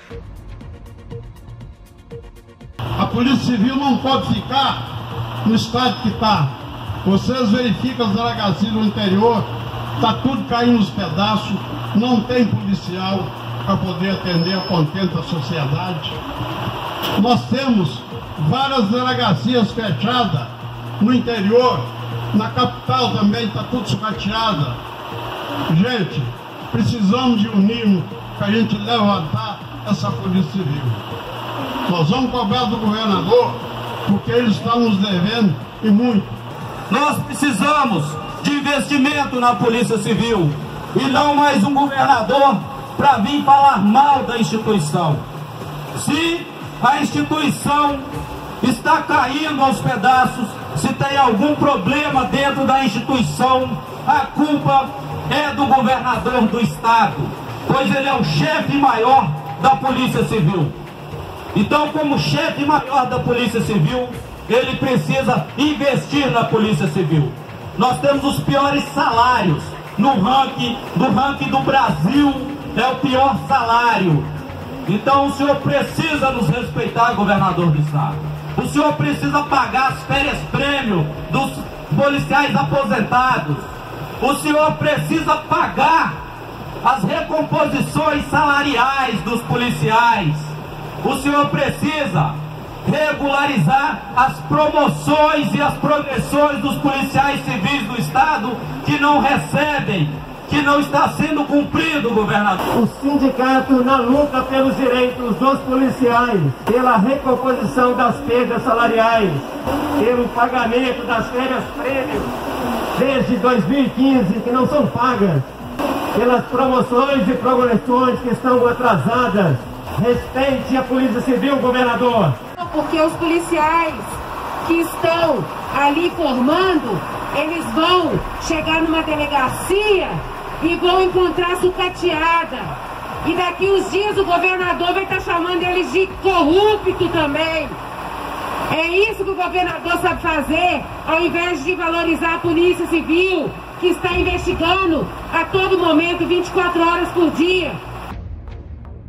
A Polícia Civil não pode ficar no estado que está. Vocês verificam as delegacias no interior, está tudo caindo nos pedaços, não tem policial para poder atender a contento da sociedade. Nós temos várias delegacias fechadas no interior, na capital também está tudo sucateada. Gente, precisamos de unirmos para a gente levantar essa Polícia Civil. Nós vamos cobrar do governador, porque ele está nos devendo e muito. Nós precisamos de investimento na Polícia Civil e não mais um governador para vir falar mal da instituição. Se a instituição está caindo aos pedaços, se tem algum problema dentro da instituição, a culpa é do governador do estado, pois ele é o chefe maior da Polícia Civil. Então, como chefe maior da Polícia Civil, ele precisa investir na Polícia Civil. Nós temos os piores salários no ranking do Brasil, é o pior salário. Então o senhor precisa nos respeitar, governador do estado. O senhor precisa pagar as férias prêmio dos policiais aposentados. O senhor precisa pagar as recomposições salariais dos policiais. O senhor precisa regularizar as promoções e as progressões dos policiais civis do estado que não recebem, que não está sendo cumprido, governador. O sindicato na luta pelos direitos dos policiais, pela recomposição das perdas salariais, pelo pagamento das férias prêmio desde 2015 que não são pagas, pelas promoções e progressões que estão atrasadas. Respeite a Polícia Civil, governador. Porque os policiais que estão ali formando, eles vão chegar numa delegacia e vão encontrar sucateada. E daqui uns dias o governador vai estar chamando eles de corrupto também. É isso que o governador sabe fazer, ao invés de valorizar a Polícia Civil, que está investigando a todo momento, 24 horas por dia.